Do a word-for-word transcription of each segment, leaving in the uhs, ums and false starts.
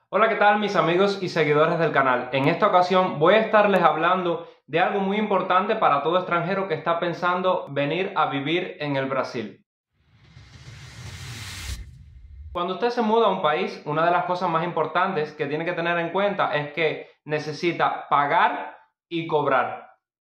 Hola, ¿qué tal mis amigos y seguidores del canal? En esta ocasión voy a estarles hablando de algo muy importante para todo extranjero que está pensando venir a vivir en el Brasil. Cuando usted se muda a un país, una de las cosas más importantes que tiene que tener en cuenta es que necesita pagar y cobrar.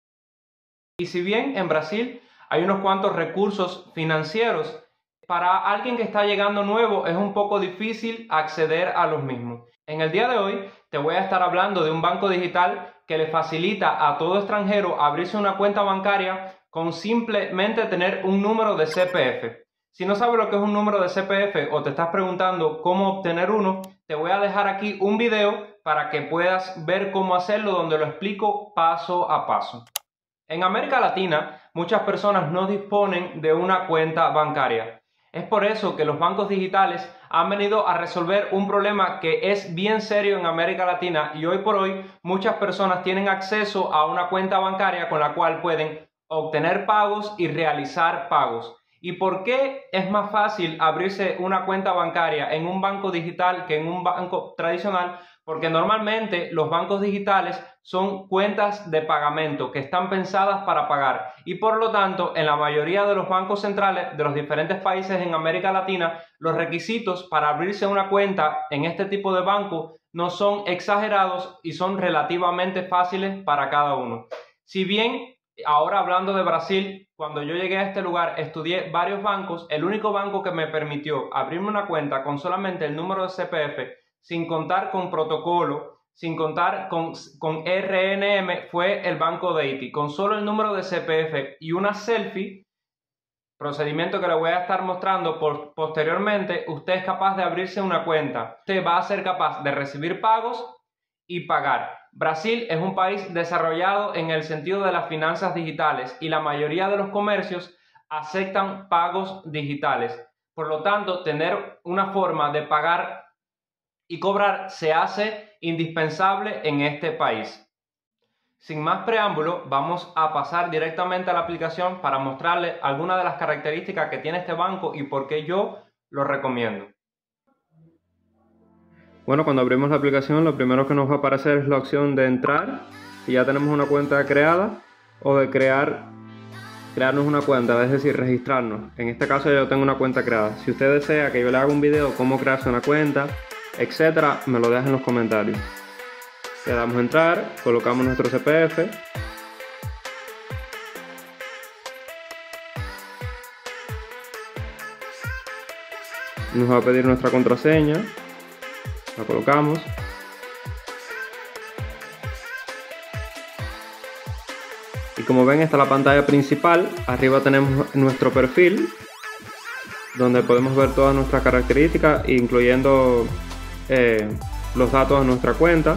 Y si bien en Brasil hay unos cuantos recursos financieros, para alguien que está llegando nuevo es un poco difícil acceder a los mismos. En el día de hoy te voy a estar hablando de un banco digital que le facilita a todo extranjero abrirse una cuenta bancaria con simplemente tener un número de C P F. Si no sabes lo que es un número de C P F o te estás preguntando cómo obtener uno, te voy a dejar aquí un video para que puedas ver cómo hacerlo, donde lo explico paso a paso. En América Latina, muchas personas no disponen de una cuenta bancaria. Es por eso que los bancos digitales han venido a resolver un problema que es bien serio en América Latina, y hoy por hoy muchas personas tienen acceso a una cuenta bancaria con la cual pueden obtener pagos y realizar pagos. ¿Y por qué es más fácil abrirse una cuenta bancaria en un banco digital que en un banco tradicional? Porque normalmente los bancos digitales son cuentas de pagamento que están pensadas para pagar, y por lo tanto en la mayoría de los bancos centrales de los diferentes países en América Latina los requisitos para abrirse una cuenta en este tipo de banco no son exagerados y son relativamente fáciles para cada uno. Si bien ahora, hablando de Brasil, cuando yo llegué a este lugar estudié varios bancos, el único banco que me permitió abrirme una cuenta con solamente el número de C P F, sin contar con protocolo, sin contar con, con R N M, fue el Banco de Haití. Con solo el número de C P F y una selfie, procedimiento que le voy a estar mostrando por, posteriormente, usted es capaz de abrirse una cuenta. Usted va a ser capaz de recibir pagos y pagar. Brasil es un país desarrollado en el sentido de las finanzas digitales y la mayoría de los comercios aceptan pagos digitales. Por lo tanto, tener una forma de pagar y cobrar se hace indispensable en este país. Sin más preámbulo, vamos a pasar directamente a la aplicación para mostrarles algunas de las características que tiene este banco y por qué yo lo recomiendo. Bueno, cuando abrimos la aplicación, lo primero que nos va a aparecer es la opción de entrar, si ya tenemos una cuenta creada, o de crear, crearnos una cuenta, es decir, registrarnos. En este caso yo tengo una cuenta creada. Si usted desea que yo le haga un video cómo crearse una cuenta, etcétera, me lo deja en los comentarios. Le damos a entrar, colocamos nuestro C P F, nos va a pedir nuestra contraseña, la colocamos, y como ven, esta es la pantalla principal. Arriba tenemos nuestro perfil, donde podemos ver todas nuestras características, incluyendo eh, los datos de nuestra cuenta.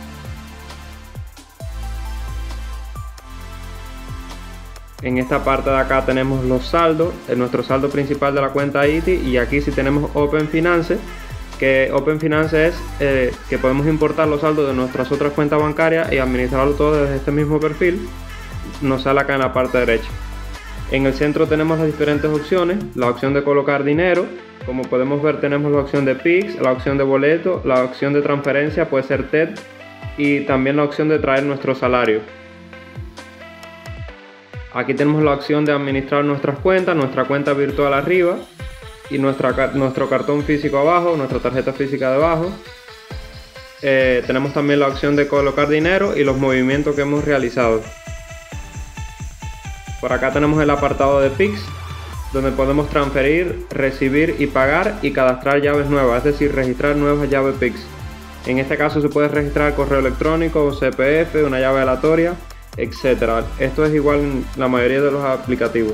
En esta parte de acá tenemos los saldos, en nuestro saldo principal de la cuenta Haití, y aquí sí tenemos Open Finance, que Open Finance es eh, que podemos importar los saldos de nuestras otras cuentas bancarias y administrarlo todo desde este mismo perfil. Nos sale acá en la parte derecha. En el centro tenemos las diferentes opciones, la opción de colocar dinero. Como podemos ver, tenemos la opción de Pix, la opción de boleto, la opción de transferencia, puede ser T E D, y también la opción de traer nuestro salario. Aquí tenemos la opción de administrar nuestras cuentas, nuestra cuenta virtual arriba y nuestra, nuestro cartón físico abajo, nuestra tarjeta física debajo. Eh, tenemos también la opción de colocar dinero y los movimientos que hemos realizado. Por acá tenemos el apartado de Pix, donde podemos transferir, recibir y pagar, y cadastrar llaves nuevas, es decir, registrar nuevas llaves Pix. En este caso se puede registrar correo electrónico, C P F, una llave aleatoria, etcétera. Esto es igual en la mayoría de los aplicativos.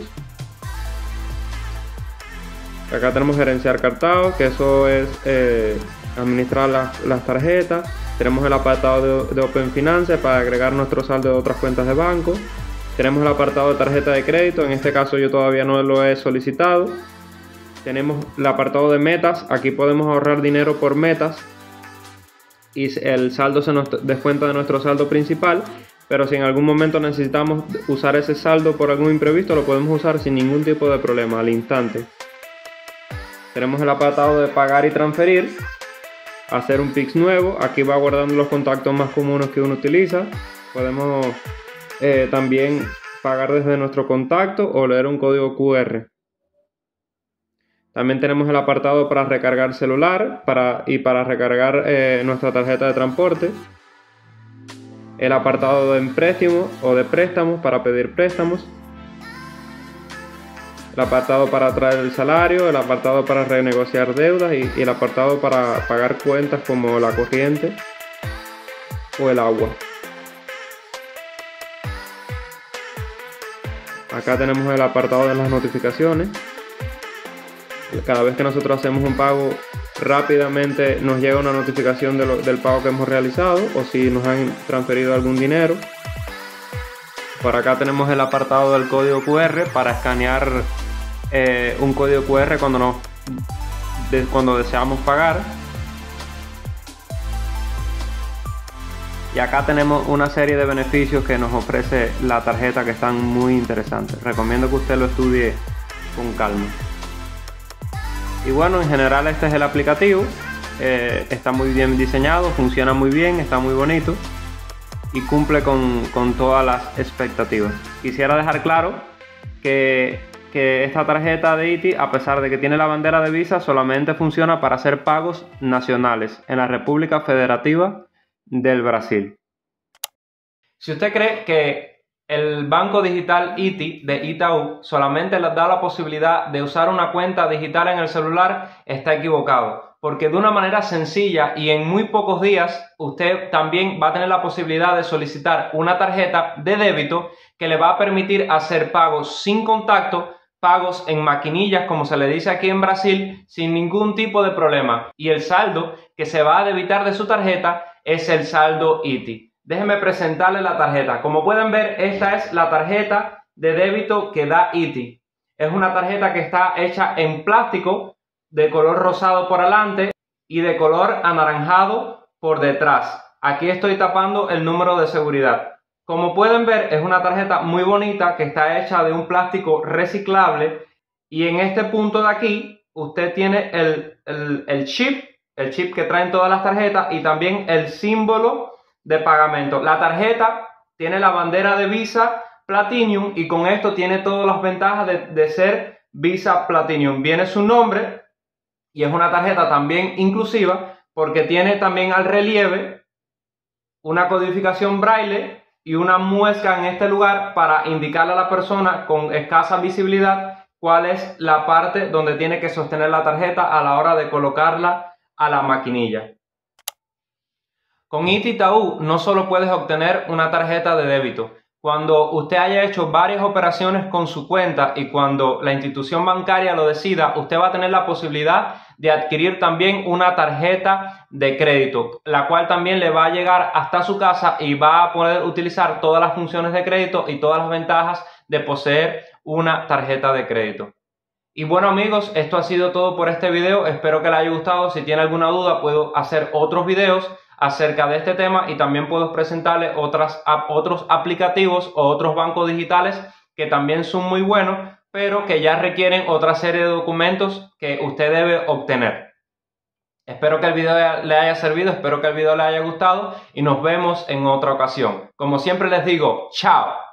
Acá tenemos gerenciar cartados, que eso es eh, administrar las, las tarjetas. Tenemos el apartado de, de Open Finance para agregar nuestro saldo de otras cuentas de banco. Tenemos el apartado de tarjeta de crédito, en este caso yo todavía no lo he solicitado. Tenemos el apartado de metas, aquí podemos ahorrar dinero por metas y el saldo se nos descuenta de nuestro saldo principal, pero si en algún momento necesitamos usar ese saldo por algún imprevisto, lo podemos usar sin ningún tipo de problema al instante. Tenemos el apartado de pagar y transferir, hacer un Pix nuevo. Aquí va guardando los contactos más comunes que uno utiliza. Podemos eh, también pagar desde nuestro contacto o leer un código Q R. También tenemos el apartado para recargar celular para, y para recargar eh, nuestra tarjeta de transporte. El apartado de préstamo o de préstamos para pedir préstamos. El apartado para traer el salario, el apartado para renegociar deudas y, y el apartado para pagar cuentas como la corriente o el agua. Acá tenemos el apartado de las notificaciones. Cada vez que nosotros hacemos un pago, rápidamente nos llega una notificación de lo, del pago que hemos realizado o si nos han transferido algún dinero. Por acá tenemos el apartado del código Q R para escanear eh, un código Q R cuando, nos, de, cuando deseamos pagar. Y acá tenemos una serie de beneficios que nos ofrece la tarjeta que están muy interesantes. Recomiendo que usted lo estudie con calma. Y bueno, en general este es el aplicativo. Eh, está muy bien diseñado, funciona muy bien, está muy bonito y cumple con, con todas las expectativas. Quisiera dejar claro que, que esta tarjeta de ITI, a pesar de que tiene la bandera de Visa, solamente funciona para hacer pagos nacionales en la República Federativa del Brasil. Si usted cree que el banco digital ITI de Itaú solamente les da la posibilidad de usar una cuenta digital en el celular, está equivocado. Porque de una manera sencilla y en muy pocos días, usted también va a tener la posibilidad de solicitar una tarjeta de débito que le va a permitir hacer pagos sin contacto, pagos en maquinillas, como se le dice aquí en Brasil, sin ningún tipo de problema. Y el saldo que se va a debitar de su tarjeta es el saldo ITI. Déjenme presentarle la tarjeta. Como pueden ver, esta es la tarjeta de débito que da ITI. Es una tarjeta que está hecha en plástico de color rosado por delante y de color anaranjado por detrás. Aquí estoy tapando el número de seguridad. Como pueden ver, es una tarjeta muy bonita que está hecha de un plástico reciclable y en este punto de aquí usted tiene el, el, el chip, el chip que traen todas las tarjetas y también el símbolo de pagamento. La tarjeta tiene la bandera de Visa Platinum y con esto tiene todas las ventajas de, de ser Visa Platinum. Viene su nombre y es una tarjeta también inclusiva porque tiene también al relieve una codificación braille y una muesca en este lugar para indicarle a la persona con escasa visibilidad cuál es la parte donde tiene que sostener la tarjeta a la hora de colocarla a la maquinilla. Con ITI Itaú no solo puedes obtener una tarjeta de débito. Cuando usted haya hecho varias operaciones con su cuenta y cuando la institución bancaria lo decida, usted va a tener la posibilidad de adquirir también una tarjeta de crédito, la cual también le va a llegar hasta su casa y va a poder utilizar todas las funciones de crédito y todas las ventajas de poseer una tarjeta de crédito. Y bueno amigos, esto ha sido todo por este video. Espero que les haya gustado. Si tiene alguna duda puedo hacer otros videos acerca de este tema y también puedo presentarles otras, otros aplicativos o otros bancos digitales que también son muy buenos, pero que ya requieren otra serie de documentos que usted debe obtener. Espero que el video le haya servido, espero que el video le haya gustado y nos vemos en otra ocasión. Como siempre les digo, chao.